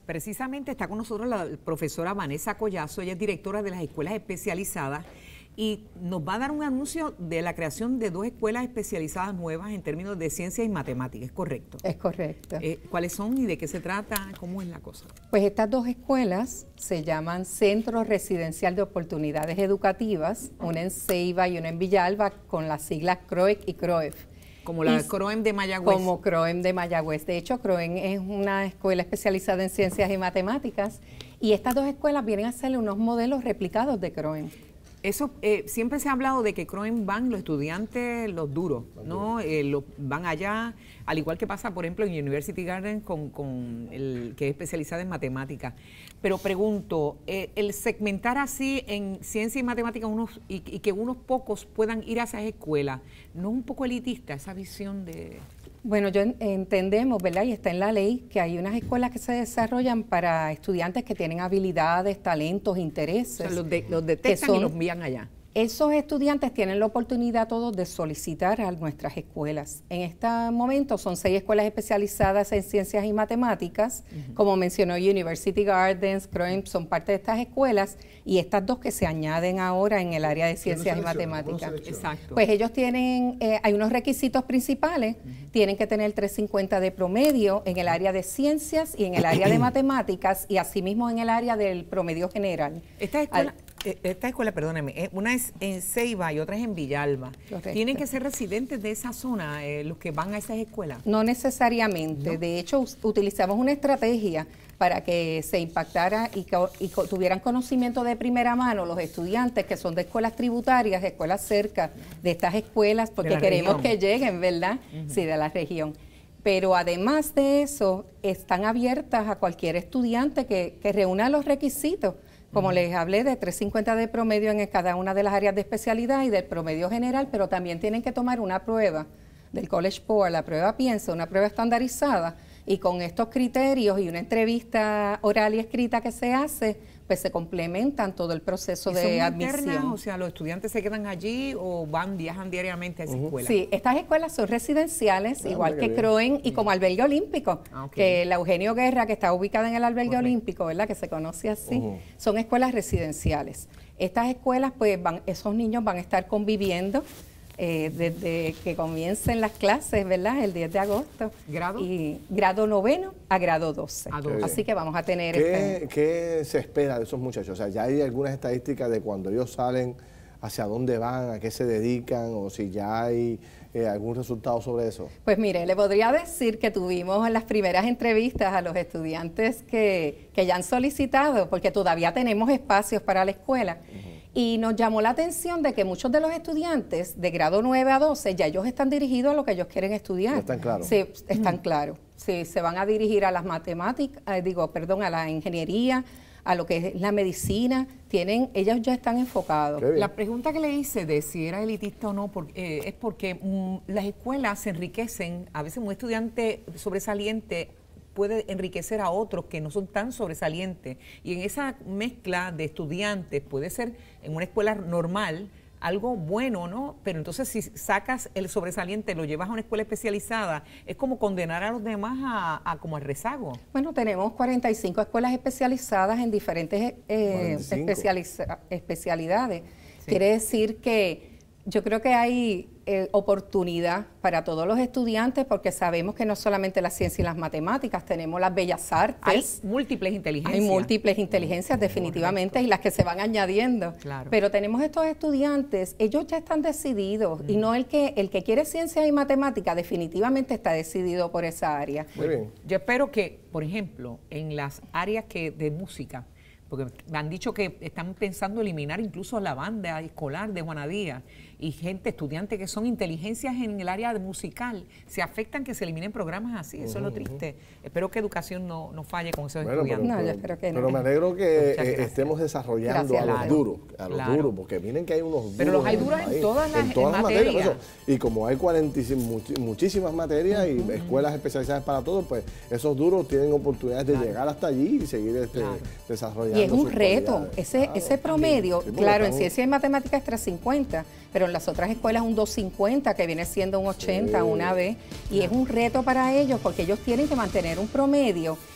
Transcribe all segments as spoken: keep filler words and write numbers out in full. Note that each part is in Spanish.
Precisamente está con nosotros la profesora Vanessa Collazo, ella es directora de las escuelas especializadas y nos va a dar un anuncio de la creación de dos escuelas especializadas nuevas en términos de ciencias y matemáticas, ¿es correcto? Es correcto. Eh, ¿Cuáles son y de qué se trata? ¿Cómo es la cosa? Pues estas dos escuelas se llaman Centro Residencial de Oportunidades Educativas, una en Ceiba y una en Villalba, con las siglas C R O E C y C R O E F. Como la C R O E M de Mayagüez. Como C R O E M de Mayagüez. De hecho, C R O E M es una escuela especializada en ciencias y matemáticas y estas dos escuelas vienen a ser unos modelos replicados de C R O E M. Eso, eh, siempre se ha hablado de que C R O E M van los estudiantes, los duros, ¿no? Eh, lo, van allá, al igual que pasa, por ejemplo, en University Garden, con, con el que es especializada en matemáticas. Pero pregunto, eh, el segmentar así en ciencia y matemáticas unos, y, y que unos pocos puedan ir a esas escuelas, ¿no es un poco elitista esa visión de...? Bueno, yo entendemos, ¿verdad? Y está en la ley que hay unas escuelas que se desarrollan para estudiantes que tienen habilidades, talentos, intereses. O sea, los, de, los detectan son, y los envían allá. Esos estudiantes tienen la oportunidad todos de solicitar a nuestras escuelas. En este momento son seis escuelas especializadas en ciencias y matemáticas, uh-huh. Como mencionó University Gardens, C R O E M, son parte de estas escuelas, y estas dos que se añaden ahora en el área de ciencias y matemáticas. Exacto. Pues ellos tienen, eh, hay unos requisitos principales, uh-huh. Tienen que tener trescientos cincuenta de promedio en el área de ciencias y en el área de matemáticas, y asimismo en el área del promedio general. Esta escuela... Al, Esta escuela, perdóneme, una es en Ceiba y otra es en Villalba. Correcto. ¿Tienen que ser residentes de esa zona eh, los que van a esas escuelas? No necesariamente. ¿No? De hecho, utilizamos una estrategia para que se impactara y que y tuvieran conocimiento de primera mano los estudiantes que son de escuelas tributarias, escuelas cerca de estas escuelas, porque queremos región. que lleguen, ¿verdad? Uh-huh. Sí, de la región. Pero además de eso, están abiertas a cualquier estudiante que, que reúna los requisitos. Como uh-huh. les hablé, de trescientos cincuenta de promedio en cada una de las áreas de especialidad y del promedio general, pero también tienen que tomar una prueba del College Board, la prueba Piensa, una prueba estandarizada, y con estos criterios y una entrevista oral y escrita que se hace, pues se complementan todo el proceso de admisión. Internas, o sea, los estudiantes se quedan allí o van, viajan diariamente a esa uh-huh. escuela. Sí, estas escuelas son residenciales, ah, igual que C R O E M y como albergue olímpico, ah, okay. que la Eugenio Guerra, que está ubicada en el albergue Correcto. olímpico, ¿verdad? Que se conoce así, uh-huh. son escuelas residenciales. Estas escuelas, pues, van, esos niños van a estar conviviendo Eh, desde que comiencen las clases, ¿verdad? El diez de agosto. ¿Grado? Y grado noveno a grado doce. A doce. Así que vamos a tener... ¿Qué, este... ¿Qué se espera de esos muchachos? O sea, ya hay algunas estadísticas de cuando ellos salen, hacia dónde van, a qué se dedican, o si ya hay eh, algún resultado sobre eso. Pues mire, le podría decir que tuvimos en las primeras entrevistas a los estudiantes que, que ya han solicitado, porque todavía tenemos espacios para la escuela. Uh-huh. Y nos llamó la atención de que muchos de los estudiantes de grado nueve a doce, ya ellos están dirigidos a lo que ellos quieren estudiar. Están claros. Sí, están claros. Sí, se van a dirigir a las matemáticas, eh, digo, perdón, a la ingeniería, a lo que es la medicina. Tienen, ellos ya están enfocados. La pregunta que le hice de si era elitista o no por, eh, es porque mm, las escuelas se enriquecen. A veces un estudiante sobresaliente puede enriquecer a otros que no son tan sobresalientes. Y en esa mezcla de estudiantes puede ser en una escuela normal algo bueno, ¿no? Pero entonces si sacas el sobresaliente, lo llevas a una escuela especializada, es como condenar a los demás a, a como al rezago. Bueno, tenemos cuarenta y cinco escuelas especializadas en diferentes eh, especializa, especialidades. Sí. Quiere decir que yo creo que hay eh, oportunidad para todos los estudiantes, porque sabemos que no solamente la ciencia y las matemáticas, tenemos las bellas artes. Hay múltiples inteligencias. Hay múltiples inteligencias, definitivamente, Correcto. Y las que se van añadiendo. Claro. Pero tenemos estos estudiantes, ellos ya están decididos, mm. y no el que el que quiere ciencia y matemática, definitivamente está decidido por esa área. Muy bien. Yo espero que, por ejemplo, en las áreas que de música, porque me han dicho que están pensando eliminar incluso la banda escolar de Juana Díaz, y gente, estudiantes que son inteligencias en el área musical, se afectan que se eliminen programas así, eso uh-huh, es lo triste. Uh-huh. Espero que educación no, no falle con esos bueno, estudiantes. Pero, no, yo espero que no. Pero me alegro que eh, estemos desarrollando gracias, a los claro, duros, a los claro. duros, porque miren que hay unos duros. Pero los hay duros en todas las, en todas en las materias. materias. Y como hay cuarenta, muchísimas materias uh-huh, y escuelas especializadas para todos, pues esos duros tienen oportunidades de claro. llegar hasta allí y seguir este, claro. desarrollando. Y es un reto, ese, claro, ese promedio, sí, claro, estamos... en ciencia y matemáticas es trescientos cincuenta, pero en las otras escuelas un doscientos cincuenta, que viene siendo un ochenta, sí. una vez, y claro. es un reto para ellos porque ellos tienen que mantener un promedio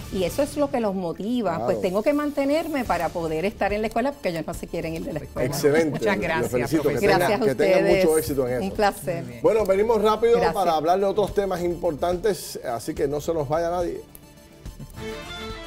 Y eso es lo que los motiva. Claro. Pues tengo que mantenerme para poder estar en la escuela porque ellos no se quieren ir de la escuela. Excelente. Muchas gracias, Los felicito, que profesora. tengan- Gracias a que tengan ustedes. mucho éxito en eso. Un placer. Bueno, venimos rápido Gracias. para hablar de otros temas importantes, así que no se nos vaya nadie.